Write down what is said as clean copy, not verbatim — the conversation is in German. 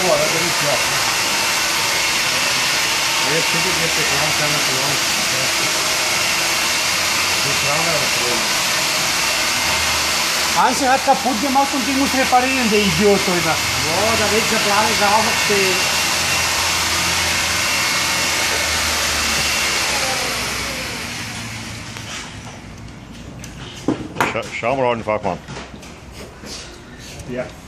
fuori, da benissimo. E jetzt bitte jetzt der kleine verloren. Die Frage war verloren. Hansi hat kaputt gemacht und die muss reparieren, der Idiot, oder? Ja, da wird der Plan sauber stehen. Schauen wir an den Fachmann. Ja.